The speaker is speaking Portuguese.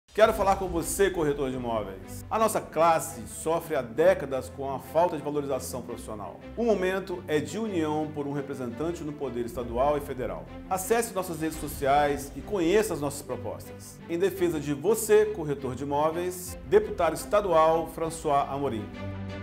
Quero falar com você, corretor de imóveis. A nossa classe sofre há décadas com a falta de valorização profissional. O momento é de união por um representante no poder estadual e federal. Acesse nossas redes sociais e conheça as nossas propostas. Em defesa de você, corretor de imóveis, deputado estadual François Amorim.